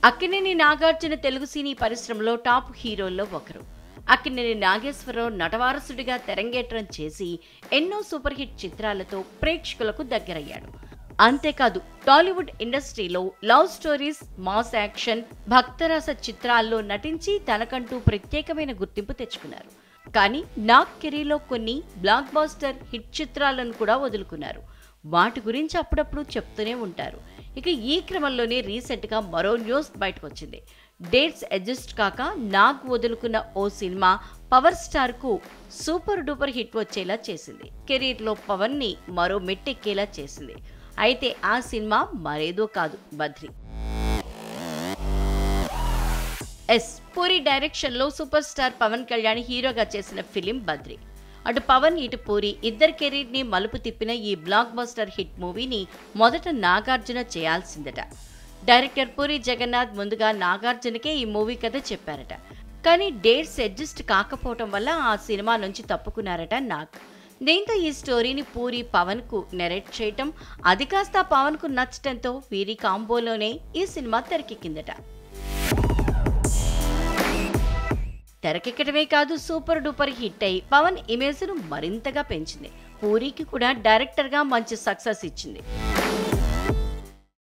అక్కినేని నాగార్జున తెలుగు సినీ పరిశ్రమలో టాప్ హీరోల్లో ఒకరు. అక్కినేని నాగేశ్వరరావు నటవారసుడిగా తెరంగేట్రం చేసి ఎన్నో సూపర్ హిట్ చిత్రాలతో ప్రేక్షకులకు దగ్గరయ్యాడు. అంతేకాదు టాలీవుడ్ ఇండస్ట్రీలో లవ్ స్టోరీస్, మాస్ యాక్షన్, భక్తరస చిత్రాల్లో నటించి తనకంటూ ప్రత్యేకమైన గుర్తింపు తెచ్చుకున్నారు. కానీ నాగ్ కెరీర్లో కొన్ని బ్లాక్ బాస్టర్ హిట్ చిత్రాలను కూడా వదులుకున్నారు. వాటి గురించి అప్పుడప్పుడు చెప్తూనే ఉంటారు. ఇక ఈ క్రమంలోనే రీసెంట్గా మరో న్యూస్ బయటకు వచ్చింది. డేట్స్ అడ్జస్ట్ కాక నాగ్ వదులుకున్న ఓ సినిమా పవర్ స్టార్ కు సూపర్ డూపర్ హిట్ వచ్చేలా చేసింది. కెరీర్లో పవన్ ని మరో మెట్టెక్కేలా చేసింది. అయితే ఆ సినిమా మరేదో కాదు, బద్రి. పూరి డైరెక్షన్ లో సూపర్ స్టార్ పవన్ కళ్యాణ్ హీరోగా చేసిన ఫిలిం బద్రి. అటు పవన్ ఇటు పూరి ఇద్దరి కెరీర్ ని మలుపు తిప్పిన ఈ బ్లాక్ బస్టర్ హిట్ మూవీని మొదట నాగార్జున చేయాల్సిందట. డైరెక్టర్ పూరి జగన్నాథ్ ముందుగా నాగార్జునకే ఈ మూవీ కథ చెప్పారట. కానీ డేట్స్ అడ్జస్ట్ కాకపోవటం వల్ల ఆ సినిమా నుంచి తప్పుకున్నారట నాగ్. దీంతో ఈ స్టోరీని పూరి పవన్ కు నెరేట్ చేయటం, అది కాస్త పవన్ కు నచ్చటంతో వీరి కాంబోలోనే ఈ సినిమా తెరకెక్కిందట. తెరకెక్కడమే కాదు, సూపర్ డూపర్ హిట్ అయి పవన్ ఇమేజ్ ను మరింతగా పెంచింది. పూరికి కూడా డైరెక్టర్ గా మంచి సక్సెస్ ఇచ్చింది.